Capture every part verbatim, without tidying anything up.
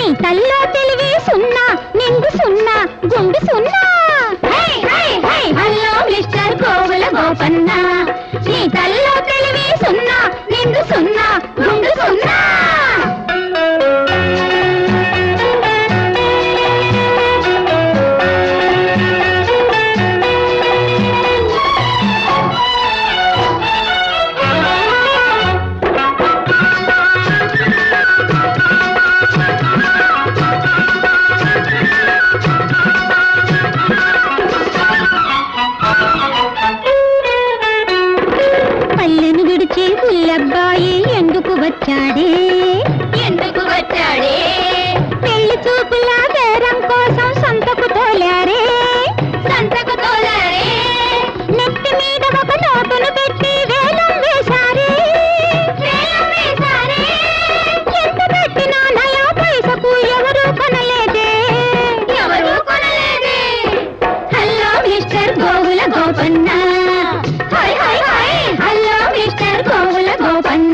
నీ తల్లో తెలివి సున్నా నిండు సున్నా గుండు సున్నా హలో మిస్టర్ గోవుల గోపన్న నీ తల్లో తెలివి సున్నా నిండు సున్నా గుండు సున్నా పుల్లబ్బాయి ఎందుకు వచ్చాడే ఎందుకు వచ్చాడే పెళ్లి చూపుల బేరం కోసం సంతకు తోలారే సంతకు తోలారే నెత్తి మీద ఒక నోటును పెట్టి వేలం వేశారే వేలం వేశారే ఎంత పెట్టినా నయా పైసకు ఎవరు కొనలేదే ఎవరు కొనలేదే hello mister Govula Gopanna hi hi hi hello mister Govula Gopanna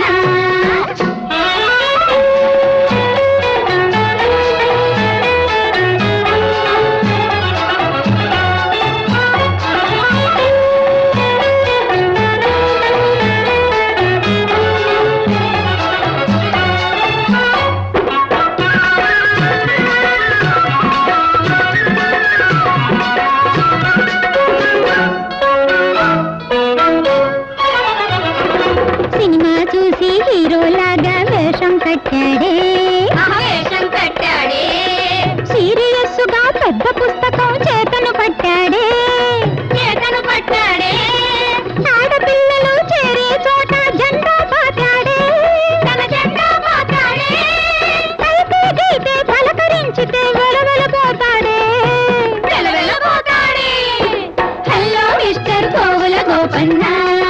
cinema చూసి హీరోలాగా వేషం కట్టాడే వేషం కట్టాడే సీరియస్ గా పెద్ద పుస్తకం చేతను పట్టాడే చేతను పట్టాడే ఆడపిల్లలు చేరే చోట జెండా పాతాడే తన జెండా పాతాడే అయితే గీతే పలకరించితే వెలవెలపోతాడే వెలవెలపోతాడే hello mister Govula Gopanna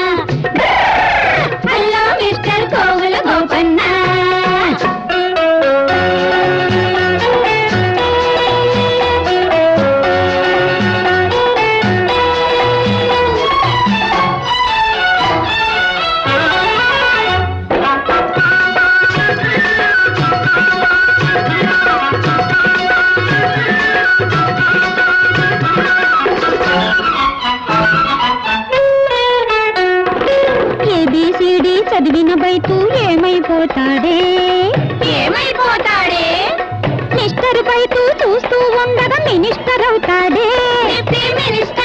hello mister Govula Gopanna A B C D చదివిన బైతు ఏమైపోతాడే ఏమైపోతాడే మిస్టర్ బైతు చూస్తూ ఉండగా మినిస్టర్ అవుతాడే మినిస్టర్